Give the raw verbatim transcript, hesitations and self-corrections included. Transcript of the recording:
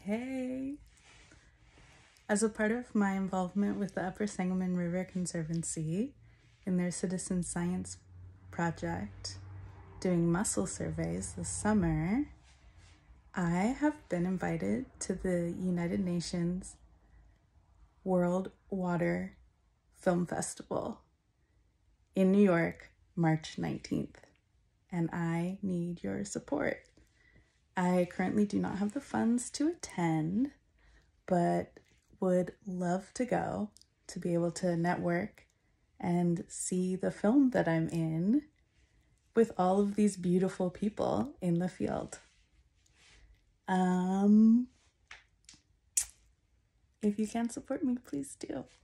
Hey! As a part of my involvement with the Upper Sangamon River Conservancy in their citizen science project doing mussel surveys this summer, I have been invited to the United Nations World Water Film Festival in New York, March nineteenth, and I need your support. I currently do not have the funds to attend, but would love to go to be able to network and see the film that I'm in with all of these beautiful people in the field. Um, if you can support me, please do.